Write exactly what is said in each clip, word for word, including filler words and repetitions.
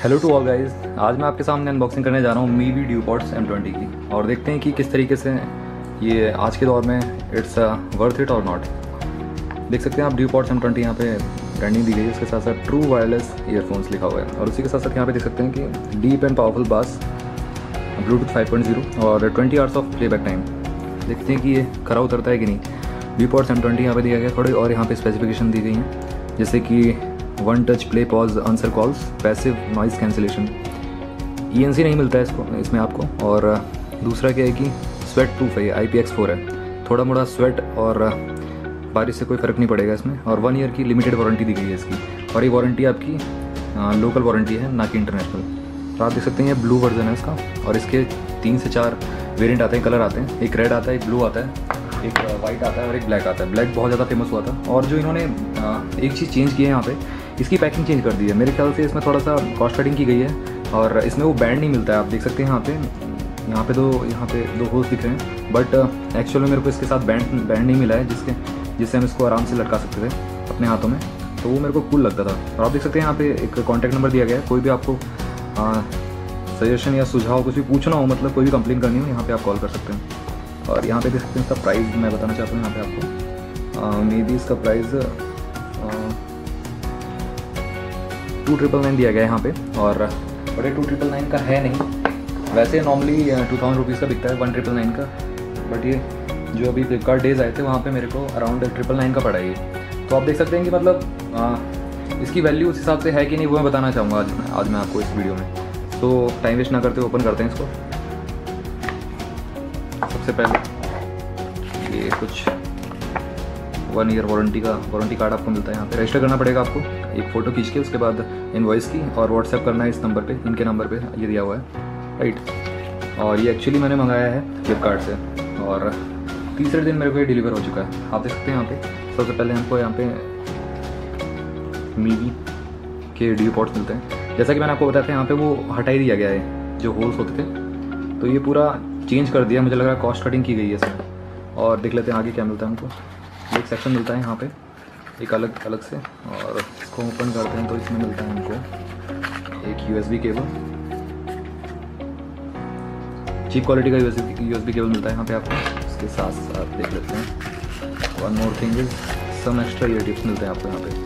Hello to all guys, आज मैं आपके सामने अनबॉक्सिंग करने जा रहा हूँ मीवी ड्यूपॉट्स एम ट्वेंटी की और देखते हैं कि किस तरीके से ये आज के दौर में इट्स वर्थ इट और नॉट। देख सकते हैं आप ड्यूपॉट्स एम ट्वेंटी यहाँ पे ब्रांडिंग दी गई है, उसके साथ साथ ट्रू वायरलेस ईयरफोन्स लिखा हुआ है और उसी के साथ साथ यहाँ पे देख सकते हैं कि deep and powerful bass, Bluetooth five point zero और twenty hours of playback time. देखते हैं कि ये खरा उतरता है कि नहीं। ड्यूपॉट्स एम ट्वेंटी यहाँ पे दिया गया थोड़े और यहाँ पे स्पेसिफिकेशन दी गई हैं, जैसे कि one touch play pause answer calls, passive noise cancellation, E N C नहीं मिलता है इसको इसमें आपको। और दूसरा क्या है कि स्वेट प्रूफ है, आई पी एक्स फोर है, थोड़ा मोड़ा स्वेट और बारिश से कोई फ़र्क नहीं पड़ेगा इसमें। और वन ईयर की लिमिटेड वारंटी दी गई है इसकी और ये वारंटी आपकी लोकल वारंटी है, ना कि इंटरनेशनल। तो आप देख सकते हैं ये ब्लू वर्जन है इसका और इसके तीन से चार वेरिएंट आते हैं, कलर आते हैं। एक रेड आता है, एक ब्लू आता है, एक वाइट आता है और एक ब्लैक आता है। ब्लैक बहुत ज़्यादा फेमस हुआ था और जो इन्होंने एक चीज़ चेंज की है यहाँ पे, इसकी पैकिंग चेंज कर दी है। मेरे ख्याल से इसमें थोड़ा सा कॉस्ट कटिंग की गई है और इसमें वो बैंड नहीं मिलता है। आप देख सकते हैं यहाँ पे यहाँ पे दो यहाँ पे दो होल्स दिख रहे हैं, बट एक्चुअली मेरे को इसके साथ बैंड बैंड नहीं मिला है जिसके जिससे हम इसको आराम से लटका सकते थे अपने हाथों में, तो वो मेरे को कूल लगता था। और आप देख सकते हैं यहाँ पे एक कॉन्टैक्ट नंबर दिया गया है। कोई भी आपको सजेशन या सुझाव कुछ भी पूछना हो, मतलब कोई भी कंप्लेन करनी हो, यहाँ पर आप कॉल कर सकते हैं। और यहाँ पे देख सकते हैं इसका प्राइस मैं बताना चाहता हूँ यहाँ पे आपको। मे बी इसका प्राइस टू ट्रिपल नाइन दिया गया है यहाँ पे, और बड़े टू ट्रिपल नाइन का है नहीं, वैसे नॉर्मली टू थाउजेंड रुपीज़ का बिकता है वन ट्रिपल नाइन का, बट ये जो अभी फ्लिपकार्ट डेज आए थे वहाँ पे मेरे को अराउंड ट्रिपल नाइन का पड़ा है ये। तो आप देख सकते हैं कि मतलब आ, इसकी वैल्यू उस हिसाब से है कि नहीं, वो मैं बताना चाहूँगा आज मैं आज मैं आपको इस वीडियो में। तो टाइम वेस्ट ना करते ओपन करते हैं इसको। सबसे पहले ये कुछ वन ईयर वारंटी का वारंटी कार्ड आपको मिलता है। यहाँ पे रजिस्टर करना पड़ेगा आपको, एक फ़ोटो खींच के, उसके बाद इनवॉइस की, और व्हाट्सएप करना है इस नंबर पे, इनके नंबर पे ये दिया हुआ है, राइट। और ये एक्चुअली मैंने मंगाया है फ्लिपकार्ट से और तीसरे दिन मेरे को ये डिलीवर हो चुका है। आप देख सकते हैं यहाँ पे सबसे पहले हमको यहाँ पे मीवी के ड्यूपॉट्स मिलते हैं। जैसा कि मैंने आपको बताया था, यहाँ पर वो हटा ही दिया गया है जो होल्स होते थे, तो ये पूरा चेंज कर दिया। मुझे लग रहा है कॉस्ट कटिंग की गई है इसमें। और देख लेते हैं आगे क्या मिलता है हमको। एक सेक्शन मिलता है यहाँ पे एक अलग अलग से, और इसको ओपन करते हैं तो इसमें मिलता है हमको एक U S B cable, cheap quality का U S B U S B cable मिलता है यहाँ पे आपको। इसके साथ साथ देख लेते हैं one more thing is some extra ear tips मिलते हैं आपको यहाँ पे।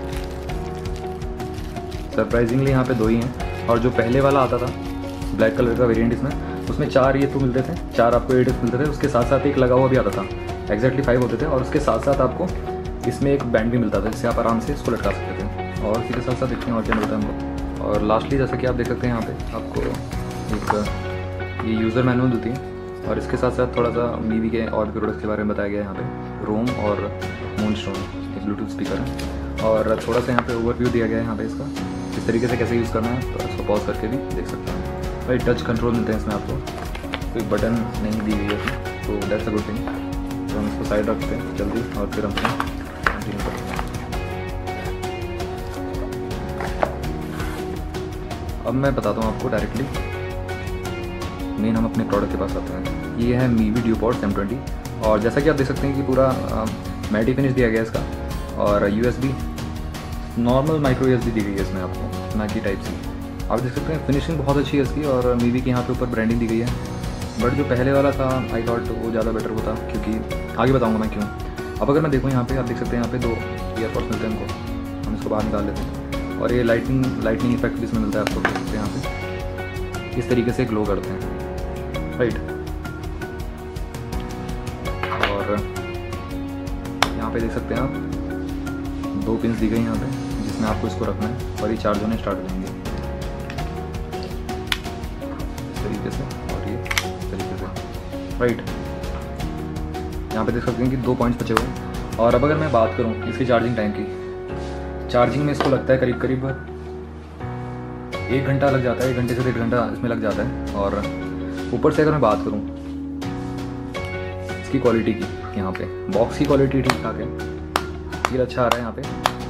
सरप्राइजिंगली यहाँ पे दो ही हैं, और जो पहले वाला आता था ब्लैक कलर का वेरिएंट, इसमें उसमें चार ये तो मिलते थे, चार आपको ईयर टिप्स मिलते थे। उसके साथ साथ एक लगा हुआ भी आता था, एक्जैक्टली फाइव होते थे, और उसके साथ साथ आपको इसमें एक बैंड भी मिलता था जिससे आप आराम से इसको लटका सकते थे। और इसी के साथ साथ देखते हैं और क्या मिलता है हमको। और लास्टली जैसा कि आप देख सकते हैं यहाँ पे आपको एक ये यूज़र मैनुअल मिलती है, और इसके साथ साथ थोड़ा सा मीवी के और भी प्रोडक्ट्स के बारे में बताया गया है यहाँ पे। रोम और मूनस्टोन एक ब्लूटूथ स्पीकर है, और थोड़ा सा यहाँ पे ओवरव्यू दिया गया है यहाँ पे इसका, किस तरीके से कैसे यूज़ करना है, तो इसको पॉज करके भी देख सकते हैं। भाई टच कंट्रोल मिलते हैं इसमें आपको, कोई बटन नहीं दी गई है इसमें, तो दैट्स अ गुड थिंग। तो हम इसको साइड रखते हैं जल्दी और फिर हम कंटिन्यू करते हैं। अब मैं बताता हूँ आपको डायरेक्टली, मेन हम अपने प्रोडक्ट के पास आते हैं। ये है मीवी ड्यूपॉट्स एम ट्वेंटी, और जैसा कि आप देख सकते हैं कि पूरा मैटी फिनिश दिया गया है इसका, और U S B normal micro U S B दी गई है इसमें आपको, ना कि टाइप सी। आप देख सकते हैं फिनिशिंग बहुत अच्छी है इसकी, और मीवी के यहाँ पे ऊपर ब्रांडिंग दी गई है। बट जो पहले वाला था आई थॉट वो ज़्यादा बेटर होता, क्योंकि आगे बताऊंगा मैं क्यों। अब अगर मैं देखूँ यहाँ पे, आप देख सकते हैं यहाँ पे दो ईयरपॉड्स मिलते हैं हमको, हम इसको बाहर निकाल लेते हैं, और ये लाइटिंग लाइटनिंग इफेक्ट भी इसमें मिलता है आपको। देख सकते हैं यहाँ पे इस तरीके से ग्लो करते हैं, राइट। और यहाँ पे देख सकते हैं आप दो पिन्स दी गई यहाँ पे, जिसमें आपको इसको रखना है, और ये चार्ज होने स्टार्ट हो जाएंगे तरीके से, और ये तरीके से, राइट। यहाँ पे देख सकते हैं कि दो पॉइंट्स बचे हुए हैं। और अब अगर मैं बात करूँ इसकी चार्जिंग टाइम की, चार्जिंग में इसको लगता है करीब करीब एक घंटा लग जाता है, एक घंटे से डेढ़ घंटा इसमें लग जाता है। और ऊपर से अगर मैं बात करूँ इसकी क्वालिटी की, यहाँ पे बॉक्स की क्वालिटी ठीक ठाक है, फील अच्छा आ रहा है यहाँ पे,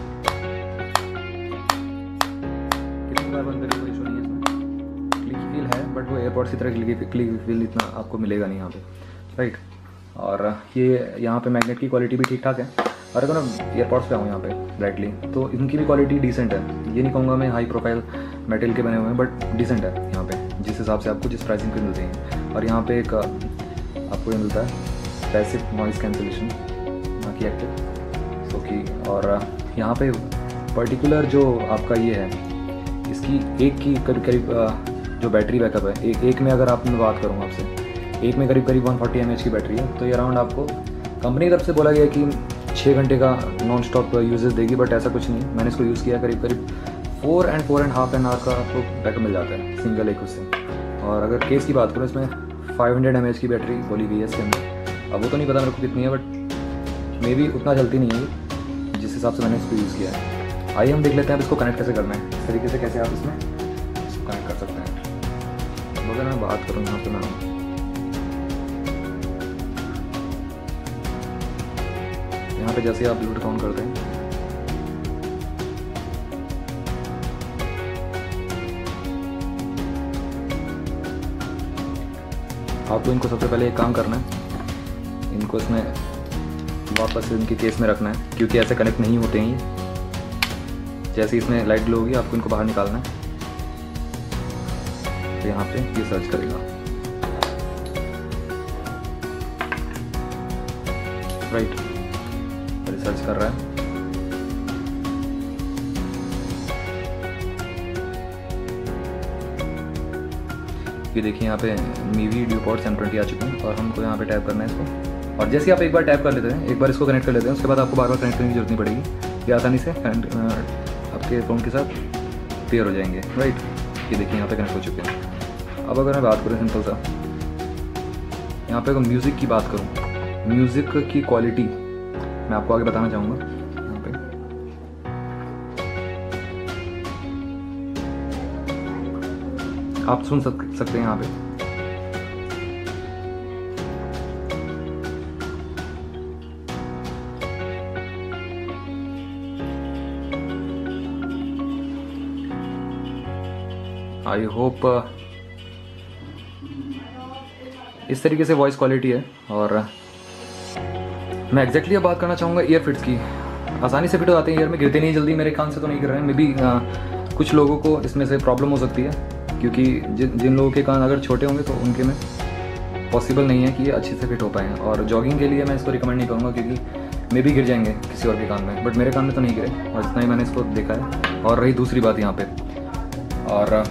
कितनी बार बंद करें कोई इशू नहीं है इसमें, क्लिक फील है, बट वो एयरपॉड्स की तरह क्लिक क्लिक फील इतना आपको मिलेगा नहीं यहाँ पे, राइट। और ये यहाँ पे मैग्नेट की क्वालिटी भी ठीक ठाक है। और अगर मैं एयरपॉड्स पे आऊँ यहाँ पे डायरेक्टली, तो इनकी भी क्वालिटी डिसेंट है। ये नहीं कहूँगा मैं हाई प्रोफाइल मेटल के बने हुए हैं, बट डिसेंट है यहाँ पे, जिस हिसाब से आपको जिस प्राइसिंग पे मिलते हैं। और यहाँ पे एक आपको ये मिलता है पैसिव नॉइज़ कैंसिलेशन, ना कि एक्टिव सो की। और यहाँ पे पर्टिकुलर जो आपका ये है, इसकी एक की करीब करीब जो बैटरी बैकअप है, एक एक में अगर आप मैं बात करूँ आपसे, एक में करीब करीब वन फोर्टी एम एच की बैटरी है। तो ये अराउंड आपको कंपनी की तरफ से बोला गया कि छः घंटे का नॉन स्टॉप यूजेस देगी, बट ऐसा कुछ नहीं। मैंने इसको यूज़ किया, करीब करीब four and four and half an hour का आपको बैकअप मिल जाता है सिंगल एक उससे। और अगर केस की बात करूँ, इसमें फाइव हंड्रेड एम एच की बैटरी बोली गई है इसके अंदर। अब वो तो नहीं पता मेरे को कितनी है, बट मे बी उतना चलती नहीं है जिस हिसाब से मैंने इसको यूज़ किया है। आइए हम देख लेते हैं अब इसको कनेक्ट कैसे करना है, इस तरीके से कैसे आप इसमें इसको कनेक्ट कर सकते हैं। अगर मैं बात करूँ यहाँ पर, मैं यहाँ पे जैसे आप ब्लूटूथ ऑन करते हैं, आपको इनको सबसे पहले एक काम करना है, इनको इसमें वापस इनके केस में रखना है, क्योंकि ऐसे कनेक्ट नहीं होते हैं ये। जैसे इसमें लाइट ग्लो होगी, आपको इनको बाहर निकालना है। तो यहाँ पे ये सर्च करेगा, राइट, सर्च कर रहा है। ये देखिए यहाँ पे मीवी ड्यूपॉट्स एम ट्वेंटी आ चुके हैं, और हमको यहाँ पे टैप करना है इसको। और जैसे ही आप एक बार टैप कर लेते हैं, एक बार इसको कनेक्ट कर लेते हैं, उसके बाद आपको बार बार कनेक्ट करने की जरूरत नहीं पड़ेगी। ये आसानी से आपके फ़ोन के साथ पेयर हो जाएंगे, राइट। ये देखिए यहाँ पे कनेक्ट हो चुके हैं। अब अगर मैं बात करूँ सिंपल सा, यहाँ पे अगर म्यूज़िक की बात करूँ, म्यूज़िक की क्वालिटी मैं आपको आगे बताना चाहूँगा। यहाँ पे आप सुन सक, सकते हैं यहाँ पे। आई होप इस तरीके से वॉइस क्वालिटी है। और मैं एग्जैक्टली अब बात करना चाहूँगा ईयर फिट्स की। आसानी से फिट हो जाते हैं ईयर में, गिरते नहीं जल्दी, मेरे कान से तो नहीं गिर रहे हैं। मे बी कुछ लोगों को इसमें से प्रॉब्लम हो सकती है, क्योंकि जिन जिन लोगों के कान अगर छोटे होंगे तो उनके में पॉसिबल नहीं है कि ये अच्छे से फिट हो पाएँ। और जॉगिंग के लिए मैं इसको रिकमेंड नहीं करूँगा, क्योंकि मे भी गिर जाएंगे किसी और के कान में, बट मेरे कान में तो नहीं गिरे, और इतना ही मैंने इसको देखा है। और रही दूसरी बात यहाँ पर, और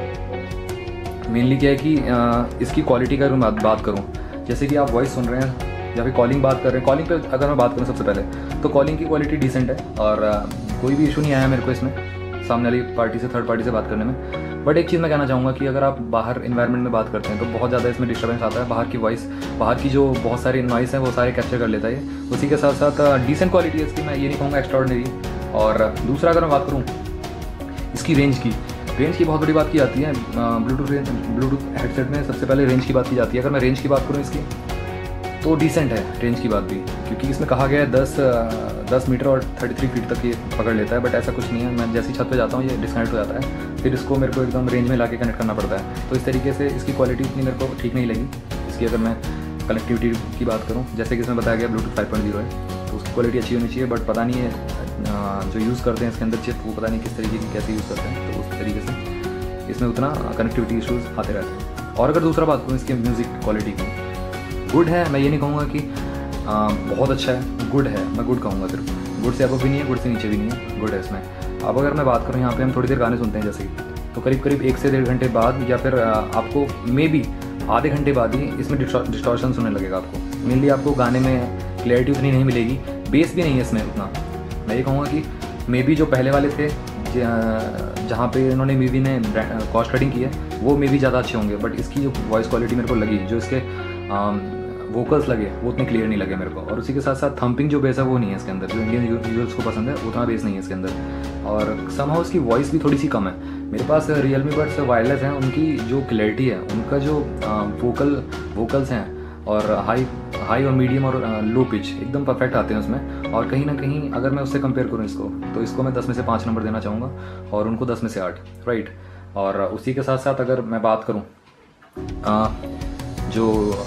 मेनली क्या है कि इसकी क्वालिटी का मैं बात करूँ, जैसे कि आप वॉइस सुन रहे हैं या फिर कॉलिंग बात कर रहे हैं। कॉलिंग पे अगर मैं बात करूँ सबसे पहले, तो कॉलिंग की क्वालिटी डिसेंट है, और कोई भी इशू नहीं आया मेरे को इसमें सामने वाली पार्टी से, थर्ड पार्टी से बात करने में। बट एक चीज़ मैं कहना चाहूँगा कि अगर आप बाहर इन्वायरमेंट में बात करते हैं तो बहुत ज़्यादा इसमें डिस्टर्बेंस आता है। बाहर की वॉइस, बाहर की जो बहुत सारी नॉइस है वो सारे कैप्चर कर लेता है ये। उसी के साथ साथ डिसेंट क्वालिटी है इसकी, मैं ये नहीं कहूँगा एक्स्ट्राऑर्डिनरी। और दूसरा अगर मैं बात करूँ इसकी रेंज की, रेंज की बहुत बड़ी बात की जाती है ब्लूटूथ ब्लूटूथ हेडसेट में। सबसे पहले रेंज की बात की जाती है। अगर मैं रेंज की बात करूँ इसकी, तो डिसेंट है रेंज की बात भी, क्योंकि इसमें कहा गया है दस दस मीटर और थर्टी थ्री फीट तक ये पकड़ लेता है। बट ऐसा कुछ नहीं है, मैं जैसी छत पे जाता हूँ ये डिस्कनेक्ट हो जाता है, फिर इसको मेरे को एकदम रेंज में लाके कनेक्ट करना पड़ता है। तो इस तरीके से इसकी क्वालिटी इतनी मेरे को ठीक नहीं लगी इसकी। अगर मैं कनेक्टिविटी की बात करूँ, जैसे कि इसमें बताया गया ब्लूटूथ फाइव पॉइंट ज़ीरो है, तो उसकी क्वालिटी अच्छी होनी चाहिए। बट पता नहीं है जो यूज़ करते हैं इसके अंदर चिप, वो पता नहीं किस तरीके की कैसे यूज़ करते हैं, तो उस तरीके से इसमें उतना कनेक्टिविटी इशूज़ आते रहते हैं। और अगर दूसरा बात करूँ इसके म्यूज़िक क्वालिटी की, गुड है। मैं ये नहीं कहूँगा कि आ, बहुत अच्छा है, गुड है, मैं गुड कहूँगा सिर्फ। गुड से अबव भी नहीं है, गुड से नीचे भी नहीं है, गुड है इसमें। अब अगर मैं बात करूँ यहाँ पे हम थोड़ी देर गाने सुनते हैं जैसे कि, तो करीब करीब एक से डेढ़ घंटे बाद, या फिर आपको मे बी आधे घंटे बाद ही इसमें डिस्टॉर्शन सुनने लगेगा आपको। मेनली आपको गाने में क्लैरिटी उतनी नहीं मिलेगी, बेस भी नहीं है इसमें उतना। मैं ये कहूँगा कि मे बी जो पहले वाले थे जहाँ पे इन्होंने मे बी ने कॉस्ट कटिंग की है, वो मे बी ज़्यादा अच्छे होंगे। बट इसकी जो वॉइस क्वालिटी मेरे को लगी, जो इसके वोकल्स लगे वो उतने क्लियर नहीं लगे मेरे को। और उसी के साथ साथ थम्पिंग जो बेस है वो नहीं है इसके अंदर, जो इंडियन यूजर्स को पसंद है उतना बेस नहीं है इसके अंदर। और समहाउ उसकी वॉइस भी थोड़ी सी कम है। मेरे पास रियलमी बड्स वायरलेस हैं, उनकी जो क्लैरिटी है, उनका जो वोकल वोकल्स हैं और हाई हाई और मीडियम और लो पिच एकदम परफेक्ट आते हैं उसमें। और कहीं ना कहीं अगर मैं उससे कंपेयर करूँ इसको, तो इसको मैं दस में से पाँच नंबर देना चाहूँगा और उनको दस में से आठ, राइट। और उसी के साथ साथ अगर मैं बात करूँ जो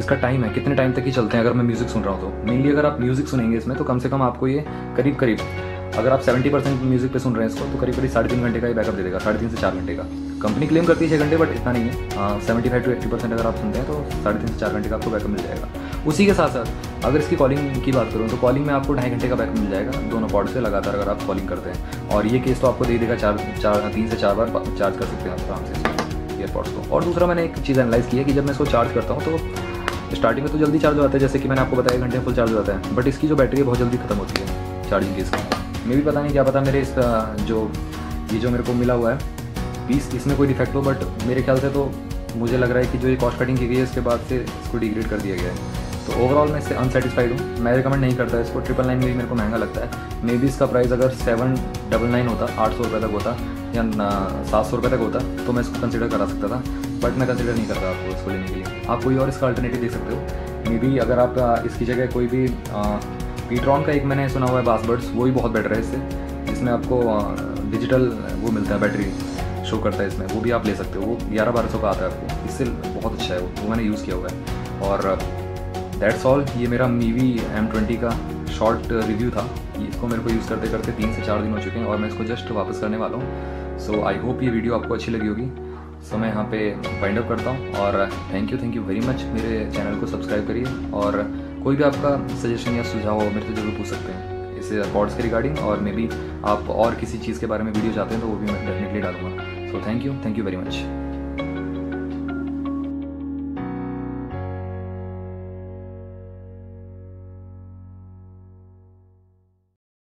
इसका टाइम है, कितने टाइम तक ही चलते हैं अगर मैं म्यूज़िक सुन रहा हूँ तो। मेनली अगर आप म्यूज़िक सुनेंगे इसमें तो कम से कम आपको ये करीब करीब, अगर आप सेवेंटी परसेंट म्यूज़िक पे सुन रहे हैं इसको, तो करीब करीब साढ़े तीन घंटे का ही बैकअप दे देगा, साढ़े तीन से चार घंटे का। कंपनी क्लेम करती है छः घंटे, बट इतना नहीं है। Seventy five to eighty percent अगर आप सुनते हैं तो साढ़े तीन से चार घंटे का आपको बैकअप मिल जाएगा। उसी के साथ साथ अगर इसकी कॉलिंग की बात करूँ तो कॉलिंग में आपको ढाई घंटे का बैकअप मिल जाएगा दोनों पॉड से लगातार अगर आप कॉलिंग करते हैं। और ये केस तो आपको दे देगा चार चार तीन से चार बार चार्ज कर सकते हैं आप आराम से ईयरपॉड्स को। और दूसरा मैंने एक चीज़ एनालाइज़ की है कि जब मैं इसको चार्ज करता हूँ तो स्टार्टिंग में तो जल्दी चार्ज हो जाता है, जैसे कि मैंने आपको बताया एक घंटे में फुल चार्ज हो जाता है, बट इसकी जो बैटरी है बहुत जल्दी खत्म होती है चार्जिंग की इसका। मैं भी पता नहीं क्या पता मेरे इस जो ये जो मेरे को मिला हुआ है पीस, इसमें कोई डिफेक्ट हो, बट मेरे ख्याल से तो मुझे लग रहा है कि जो ये कॉस्ट कटिंग की गई है इसके बाद से इसको डिग्रेड कर दिया गया है। तो ओवरऑल मैं इससे अनसेटिस्फाइड हूँ, मैं रिकमेंड नहीं करता इसको। ट्रिपल नाइन में भी मेरे को महंगा लगता है। मे बी इसका प्राइस अगर सेवन डबल नाइन होता, आठ सौ रुपये तक होता या सात सौ रुपये तक होता तो मैं इसको कंसिडर करा सकता था, बट मैं कंसिडर नहीं करता आपको इसको लेने के लिए। आप कोई और इसका अल्टरनेटिव देख सकते हो। मे बी अगर आप इसकी जगह कोई भी पीट्रॉन का एक मैंने सुना हुआ है बासबर्ड्स, वो भी बहुत बेटर है इससे। इसमें आपको डिजिटल वो मिलता है, बैटरी शो करता है इसमें, वो भी आप ले सकते हो। वो ग्यारह बारह सौ का आता है आपको, इससे बहुत अच्छा है वो, वो मैंने यूज़ किया हुआ है। और दैट्स ऑल, ये मेरा मीवी एम ट्वेंटी का शॉर्ट रिव्यू था। इसको मेरे को यूज़ करते करते तीन से चार दिन हो चुके हैं और मैं इसको जस्ट वापस करने वाला हूँ। सो आई होप ये वीडियो आपको अच्छी लगी होगी। सो मैं यहाँ पे वाइंड अप करता हूँ और thank you thank you very much. मेरे चैनल को सब्सक्राइब करिए और कोई भी आपका सजेशन या सुझाव हो मेरे से ज़रूर पूछ सकते हैं इस पॉड्स के रिगार्डिंग, और मे बी आप और किसी चीज़ के बारे में वीडियो चाहते हैं तो वो भी मैं डेफिनेटली डालूंगा। So thank you thank you very much.